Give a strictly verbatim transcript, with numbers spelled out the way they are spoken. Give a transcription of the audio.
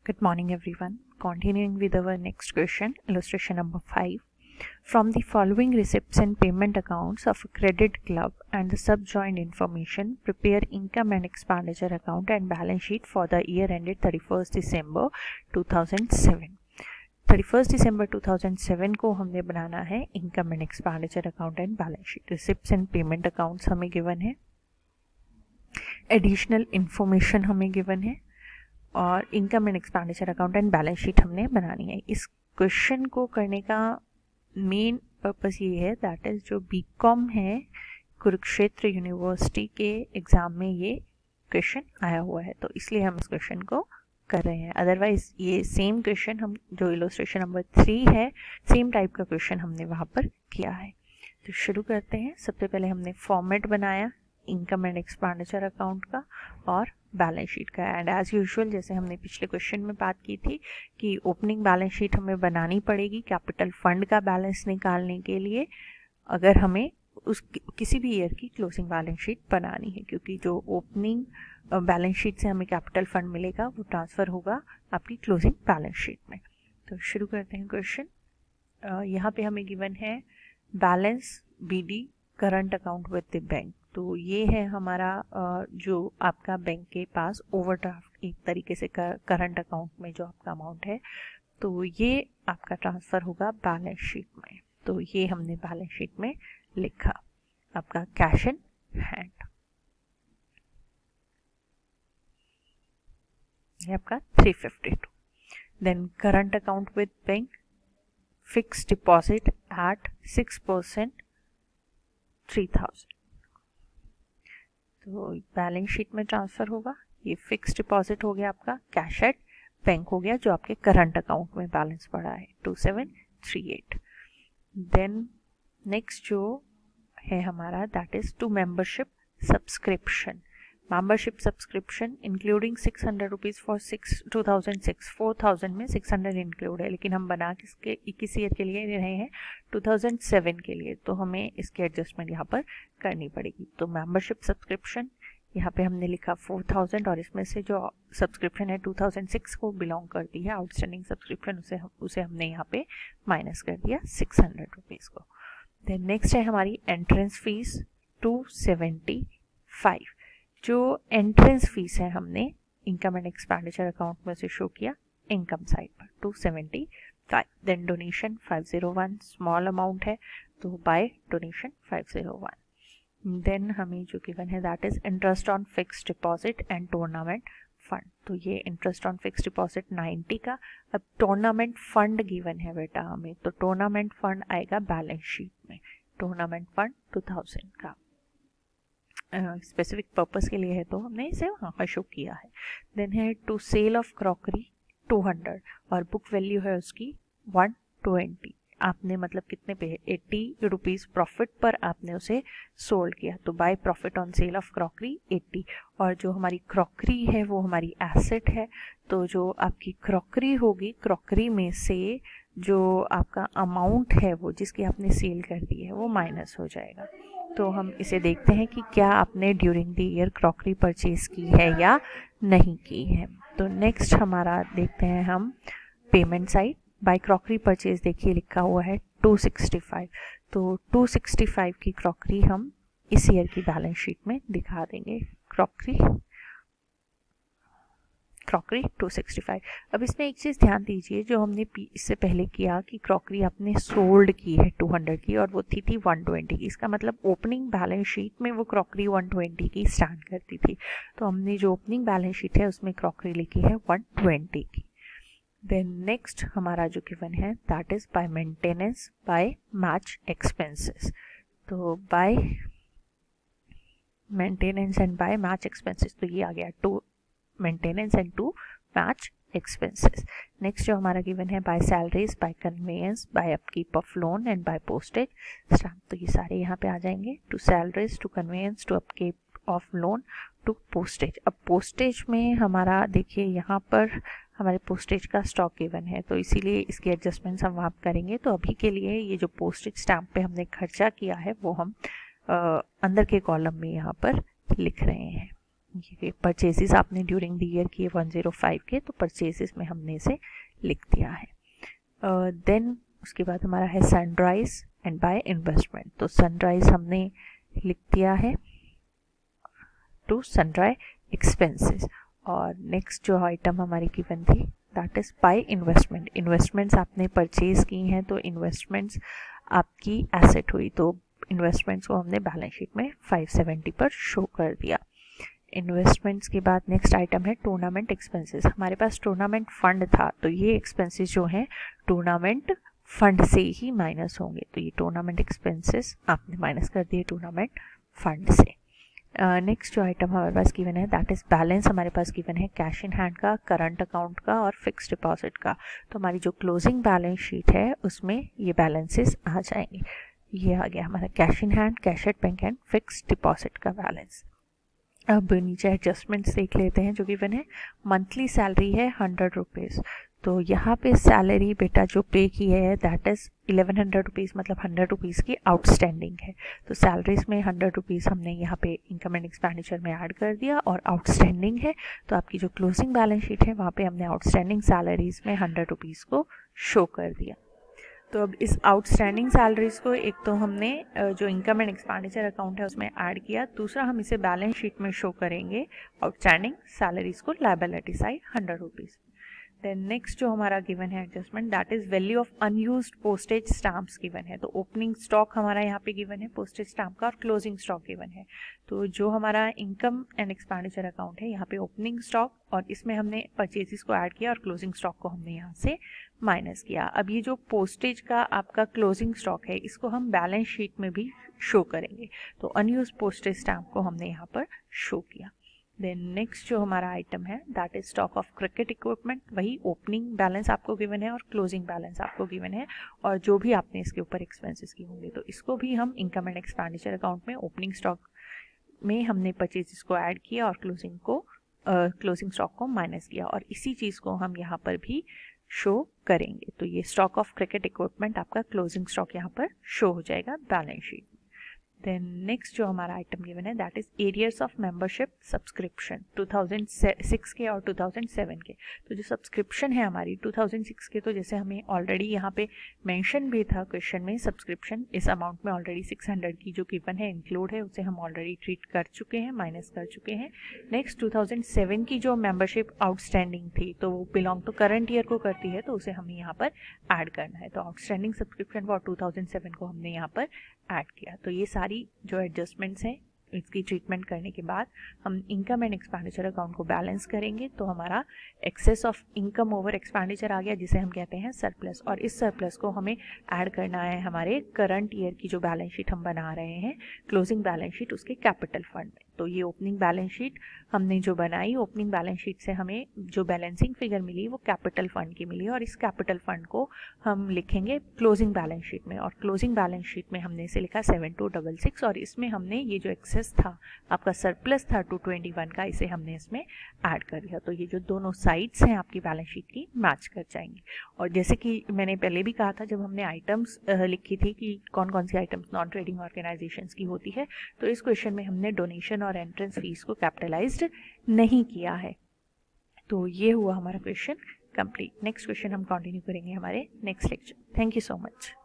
Good morning everyone. Continuing with our next question, illustration number five. From the following receipts and payment accounts of a credit club and the subjoined information, prepare income and expenditure account and balance sheet for the year ended thirty-first December two thousand seven. thirty-first December two thousand seven को हमने बनाना है income and expenditure account and balance sheet. Receipts and payment accounts हमें given है, additional information हमें given है और income and expenditure account and balance sheet हमने बनानी है. इस क्वेश्चन को करने का मेन पर्पस ये है, दैट इज जो बीकॉम है कुरुक्षेत्र यूनिवर्सिटी के एग्जाम में ये क्वेश्चन आया हुआ है, तो इसलिए हम इस क्वेश्चन को कर रहे हैं. अदरवाइज ये सेम क्वेश्चन हम जो इलस्ट्रेशन नंबर थ्री है, सेम टाइप का क्वेश्चन हमने वहाँ पर किया है. तो शुरू करते हैं. सबसे पहले हमने फॉर्मेट बनाया इनकम एंड एक्सपेंडिचर अकाउंट का और बैलेंस शीट का. एंड एज यूजुअल जैसे हमने पिछले क्वेश्चन में बात की थी कि ओपनिंग बैलेंस शीट हमें बनानी पड़ेगी कैपिटल फंड का बैलेंस निकालने के लिए, अगर हमें उस किसी भी ईयर की क्लोजिंग बैलेंस शीट बनानी है, क्योंकि जो ओपनिंग बैलेंस शीट से हमें कैपिटल फंड मिलेगा वो ट्रांसफ़र होगा आपकी क्लोजिंग बैलेंस शीट में. तो शुरू करते हैं क्वेश्चन. यहाँ पे हमें गिवन है balance BD current account with the bank. तो ये है हमारा जो आपका बैंक के पास ओवरड्राफ्ट एक तरीके से करंट अकाउंट में जो आपका अमाउंट है, तो ये आपका ट्रांसफ़र होगा बैलेंस शीट में. तो ये हमने बैलेंस शीट में लिखा आपका कैश इन हैंड. ये आपका three fifty two. Then current account with bank, fix deposit at six percent three thousand. तो बैलेंस शीट में ट्रांसफ़र होगा. ये फिक्स डिपॉजिट हो गया आपका, कैश एट बैंक हो गया जो आपके करंट अकाउंट में बैलेंस पड़ा है two seven three eight. Then next जो है हमारा that is two membership subscription. Membership subscription including six hundred rupees for six two thousand six four thousand में सिक्स हंड्रेड इंक्लूड है, लेकिन हम बना किसके किस ईयर के लिए रहे हैं, टू थाउजेंड सेवन के लिए, तो हमें इसकी एडजस्टमेंट यहाँ पर करनी पड़ेगी. तो मेंबरशिप सब्सक्रिप्शन यहाँ पे हमने लिखा फोर थाउजेंड और इसमें से जो सब्सक्रिप्शन है टू थाउजेंड सिक्स को बिलोंग करती है आउटस्टैंडिंग सब्सक्रिप्शन, उसे हम उसे हमने यहाँ पे माइनस कर दिया सिक्स हंड्रेड रुपीज़ को. देन नेक्स्ट है हमारी entrance fees two seventy five. जो एंट्रेंस फीस है हमने इनकम एंड एक्सपेंडिचर अकाउंट में से शो किया इनकम साइड पर two seventy five. Then donation five zero one, small amount है तो by donation five zero one. Then हमें जो गिवन है that is interest on fix deposit and tournament fund. तो ये interest on fix deposit ninety का. अब tournament fund given है बेटा हमें, तो टूर्नामेंट फंड आएगा बैलेंस शीट में. टूर्नामेंट फंड टू थाउजेंड का स्पेसिफिक uh, पर्पस के लिए है तो हमने इसे वहाँ शो किया है. देन है to sale of crockery two hundred और बुक वैल्यू है उसकी वन ट्वेंटी. आपने मतलब कितने पे, एट्टी रुपीज़ प्रॉफिट पर आपने उसे सोल्ड किया, तो by profit on sale of crockery eighty. और जो हमारी क्रॉकरी है वो हमारी एसेट है, तो जो आपकी क्रॉकरी होगी, क्रॉकरी में से जो आपका अमाउंट है वो जिसकी आपने सेल कर दी है वो माइनस हो जाएगा. तो हम इसे देखते हैं कि क्या आपने during the year crockery purchase की है या नहीं की है. तो नेक्स्ट हमारा देखते हैं हम payment side. By crockery purchase देखिए लिखा हुआ है टू सिक्सटी फाइव. तो टू सिक्सटी फाइव की क्रॉकरी हम इस ईयर की बैलेंस शीट में दिखा देंगे. Crockery crockery two sixty five. अब इसमें एक चीज़ ध्यान दीजिए, जो हमने इससे पहले किया कि क्रॉकरी आपने सोल्ड की है टू हंड्रेड की और वो थी थी वन ट्वेंटी की. इसका मतलब ओपनिंग बैलेंस शीट में वो क्रॉकरी वन ट्वेंटी की स्टैंड करती थी, तो हमने जो ओपनिंग बैलेंस शीट है उसमें क्रॉकरी लिखी है वन ट्वेंटी की. देन नेक्स्ट हमारा जो गिवन है that is by maintenance by match expenses. तो by maintenance and by match expenses, तो ये आ गया to maintenance and to match expenses. Next जो हमारा गिवन है by salaries, by conveyance, by upkeep of lawn and by postage stamp. तो ये सारे यहाँ पे आ जाएंगे, to salaries, to conveyance, to upkeep of lawn, to postage. अब पोस्टेज में हमारा देखिए यहाँ पर हमारे पोस्टेज का स्टॉक गिवन है, तो इसीलिए इसकी एडजस्टमेंट्स हम वहाँ करेंगे. तो अभी के लिए ये जो पोस्टेज स्टैम्प पे हमने खर्चा किया है वो हम आ, अंदर के कॉलम में यहाँ पर लिख रहे हैं. ये परचेजेस आपने ड्यूरिंग द ईयर किए वन ज़ीरो फाइव के, तो परचेजेस में हमने इसे लिख दिया है। देन uh, उसके बाद हमारा है सनराइज एंड बाय इन्वेस्टमेंट। तो सनराइज हमने लिख दिया है टू सनराइज एक्सपेंसेस। और नेक्स्ट जो आइटम हमारी गिवन थी that is by investment. Investments आपने परचेज की हैं तो इन्वेस्टमेंट्स आपकी एसेट हुई, तो इन्वेस्टमेंट्स को हमने बैलेंस शीट में फाइव सेवेंटी पर शो कर दिया। इन्वेस्टमेंट्स के बाद नेक्स्ट आइटम है टूर्नामेंट एक्सपेंसेस। हमारे पास टूर्नामेंट फंड था, तो ये एक्सपेंसेस जो हैं टूर्नामेंट फंड से ही माइनस होंगे, तो ये टूर्नामेंट एक्सपेंसेस आपने माइनस कर दिए टूर्नामेंट फंड से। नेक्स्ट uh, जो आइटम हमारे पास गिवन है दैट इज बैलेंस। हमारे पास गिवन है कैश इन हैंड का, करंट अकाउंट का और फिक्स्ड डिपॉजिट का। तो हमारी जो क्लोजिंग बैलेंस शीट है उसमें ये बैलेंसेस आ जाएंगे। ये आ गया हमारा cash in hand, cash at bank and fixed deposit का बैलेंस। अब नीचे एडजस्टमेंट्स देख लेते हैं जो गिवन है। मंथली सैलरी है हंड्रेड रुपीज़, तो यहाँ पे सैलरी बेटा जो पे की है that is eleven hundred rupees, मतलब हंड्रेड रुपीज़ की आउटस्टैंडिंग है। तो सैलरीज में हंड्रेड रुपीज़ हमने यहाँ पे इनकम एंड एक्सपेंडिचर में ऐड कर दिया और आउटस्टैंडिंग है, तो आपकी जो क्लोजिंग बैलेंस शीट है वहाँ पे हमने आउटस्टैंडिंग सैलरीज में हंड्रेड रुपीज़ को शो कर दिया। तो अब इस आउटस्टैंडिंग सैलरीज को एक तो हमने जो इनकम एंड एक्सपेंडिचर अकाउंट है उसमें ऐड किया, दूसरा हम इसे बैलेंस शीट में शो करेंगे आउटस्टैंडिंग सैलरीज को liability side hundred rupees. Then next जो हमारा गिवन है adjustment that is value of unused postage stamps given है। तो ओपनिंग स्टॉक हमारा यहाँ पे गिवन है पोस्टेज स्टैम्प का और क्लोजिंग स्टॉक गिवन है। तो जो हमारा इनकम एंड एक्सपेंडिचर अकाउंट है यहाँ पे ओपनिंग स्टॉक और इसमें हमने परचेजेस को ऐड किया और क्लोजिंग स्टॉक को हमने यहाँ से माइनस किया। अब ये जो पोस्टेज का आपका क्लोजिंग स्टॉक है इसको हम बैलेंस शीट में भी शो करेंगे, तो अनयूज्ड पोस्टेज स्टैम्प को हमने यहाँ पर शो किया। देन नेक्स्ट जो हमारा आइटम है that is stock of cricket equipment. वही ओपनिंग बैलेंस आपको गिवन है और क्लोजिंग बैलेंस आपको गिवन है, और जो भी आपने इसके ऊपर एक्सपेंसेस किए होंगे तो इसको भी हम इनकम एंड एक्सपेंडिचर अकाउंट में ओपनिंग स्टॉक में हमने परचेजेस को ऐड किया और क्लोजिंग को क्लोजिंग स्टॉक को माइनस किया, और इसी चीज़ को हम यहाँ पर भी शो करेंगे। तो ये स्टॉक ऑफ क्रिकेट इक्विपमेंट आपका क्लोजिंग स्टॉक यहाँ पर शो हो जाएगा बैलेंस शीट। देन नेक्स्ट जो हमारा आइटम गिवन है that is arrears of membership subscription two thousand six के और टू थाउजेंड सेवन के। तो जो सब्सक्रिप्शन है हमारी टू थाउजेंड सिक्स के, तो जैसे हमें ऑलरेडी यहाँ पे मेंशन भी था क्वेश्चन में, सब्सक्रिप्शन इस अमाउंट में ऑलरेडी सिक्स हंड्रेड की जो गिवन है इंक्लूड है, उसे हम ऑलरेडी ट्रीट कर चुके हैं, माइनस कर चुके हैं। नेक्स्ट टू थाउजेंड सेवन की जो मेंबरशिप आउटस्टैंडिंग थी तो वो बिलोंग तो करंट ईयर को करती है, तो उसे हमें यहाँ पर ऐड करना है। तो outstanding subscription for two thousand seven को हमने यहाँ पर ऐड किया। तो ये सारी जो एडजस्टमेंट्स हैं इसकी ट्रीटमेंट करने के बाद हम इनकम एंड एक्सपेंडिचर अकाउंट को बैलेंस करेंगे, तो हमारा excess of income over expenditure आ गया जिसे हम कहते हैं सरप्लस, और इस सरप्लस को हमें ऐड करना है हमारे करंट ईयर की जो बैलेंस शीट हम बना रहे हैं क्लोजिंग बैलेंस शीट उसके कैपिटल फंड में। तो ये ओपनिंग बैलेंस शीट हमने जो बनाई, ओपनिंग बैलेंस शीट से हमें जो बैलेंसिंग फिगर मिली वो कैपिटल फंड की मिली, और इस कैपिटल फंड को हम लिखेंगे क्लोजिंग बैलेंस शीट में, और क्लोजिंग बैलेंस शीट में हमने इसे लिखा सेवन टू डबल सिक्स, और इसमें हमने ये जो एक्सेस था आपका सरप्लस था टू ट्वेंटी वन का, इसे हमने इसमें ऐड कर दिया। तो ये जो दोनों साइड्स हैं आपकी बैलेंस शीट की मैच कर जाएंगी। और जैसे कि मैंने पहले भी कहा था जब हमने आइटम्स लिखी थी कि कौन कौन सी आइटम्स नॉन ट्रेडिंग ऑर्गेनाइजेशंस की होती है, तो इस क्वेश्चन में हमने डोनेशन और एंट्रेंस फीस को कैपिटलाइज्ड नहीं किया है। तो ये हुआ हमारा क्वेश्चन कंप्लीट। नेक्स्ट क्वेश्चन हम कंटिन्यू करेंगे हमारे next lecture. Thank you so much.